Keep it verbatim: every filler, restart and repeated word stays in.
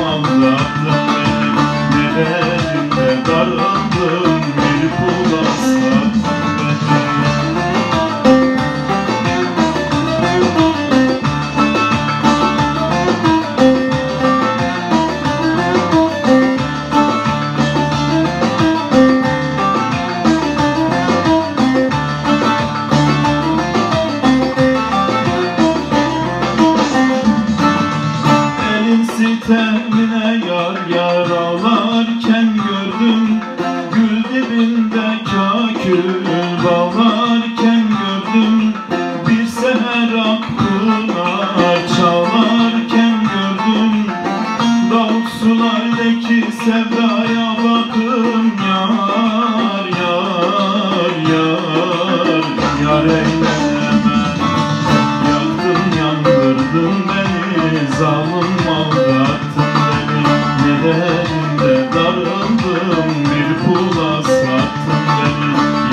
aldattın beni, ne derinde darıldım, bir kula sattın beni. Sitemine yar yar ağlarken gördüm, gül dibinde kakül bağlarken gördüm, bir seher hakkına çalarken gördüm, davul sulardaki sevdaya bakım yar yar yar yar eyleme, yaktın yandırdın beni, zalim aldattın beni, ne derinde darıldım, bir kula sattın beni,